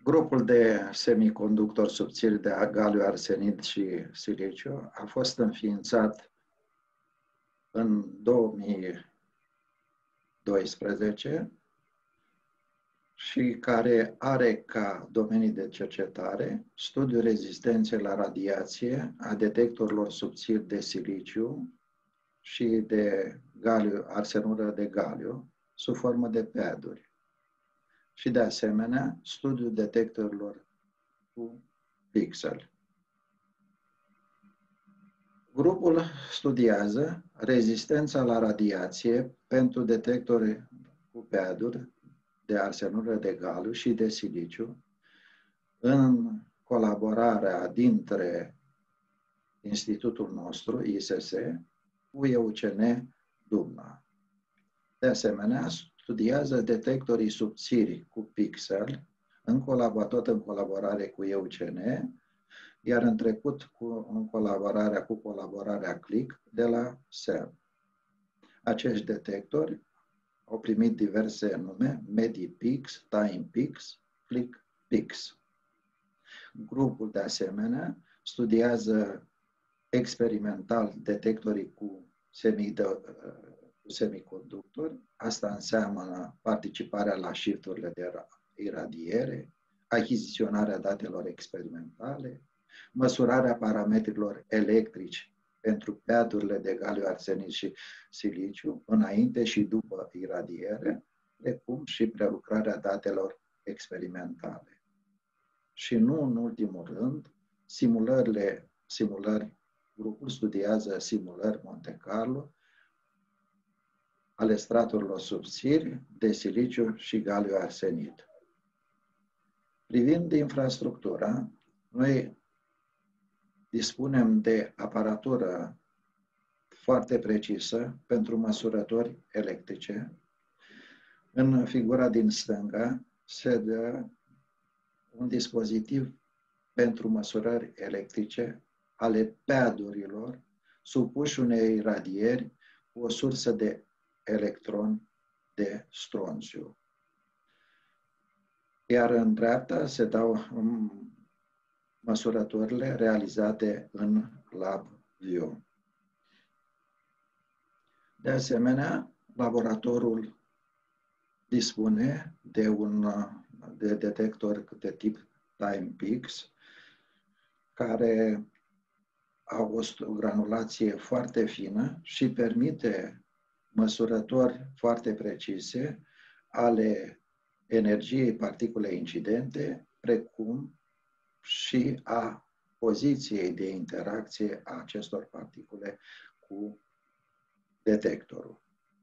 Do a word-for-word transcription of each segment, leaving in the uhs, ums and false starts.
Grupul de semiconductori subțiri de galiu, arsenid și siliciu a fost înființat în două mii doisprezece și care are ca domenii de cercetare studiul rezistenței la radiație a detectorilor subțiri de siliciu și de galiu, arsenură de galiu, sub formă de paduri. Și de asemenea, studiul detectorilor cu pixel. Grupul studiază rezistența la radiație pentru detectori cu paduri de arsenură de galiu și de siliciu în colaborarea dintre institutul nostru, I S S, cu E U C N Dubna. De asemenea, studiază detectorii subțiri cu pixel, în colabor, tot în colaborare cu E U C N, iar în trecut cu, în colaborarea cu colaborarea CLIC de la S E R. Acești detectori au primit diverse nume: MediPix, TimePix, ClickPix. Grupul, de asemenea, studiază experimental detectorii cu semiconductori. Asta înseamnă participarea la shift-urile de iradiere, achiziționarea datelor experimentale, măsurarea parametrilor electrici pentru padurile de galiu, arsenid și siliciu înainte și după iradiere, precum și prelucrarea datelor experimentale. Și nu în ultimul rând, simulările, simulări, grupul studiază simulări Monte Carlo ale straturilor subțiri de siliciu și galiu, arsenid. Privind infrastructura, noi dispunem de aparatură foarte precisă pentru măsurători electrice. În figura din stânga se dă un dispozitiv pentru măsurări electrice ale padurilor supuși unei radieri cu o sursă de electron de stronțiu. Iar în dreapta se dau măsurătorile realizate în LabVIEW. De asemenea, laboratorul dispune de un de detector de tip TimePix, care au o granulație foarte fină și permite măsurători foarte precise ale energiei particulei incidente, precum și a poziției de interacție a acestor particule cu detectorul.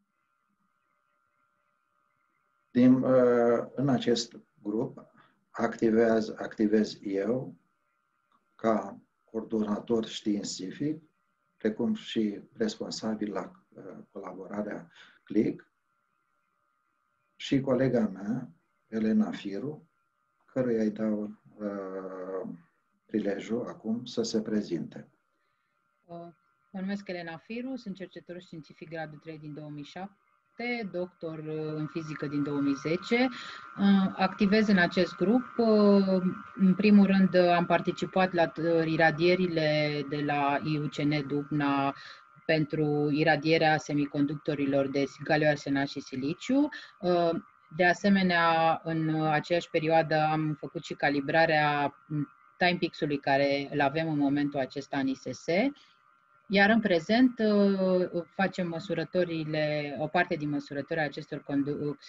Din, în acest grup activez, activez eu ca coordonator științific, precum și responsabil la colaborarea CLIC, și colega mea, Elena Firu, căruia îi dau uh, prilejul acum să se prezinte. Mă numesc Elena Firu, sunt cercetător științific gradul trei din două mii șapte, doctor în fizică din două mii zece. Activez în acest grup. În primul rând am participat la iradierile de la I U C N Dubna pentru iradierea semiconductorilor de galiu, arsenat și siliciu. De asemenea, în aceeași perioadă am făcut și calibrarea TimePix-ului care îl avem în momentul acesta în I S S. Iar în prezent facem măsurătorile, o parte din măsurătorii acestor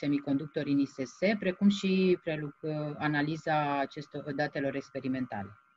semiconductori în I S S, precum și analiza acestor datelor experimentale.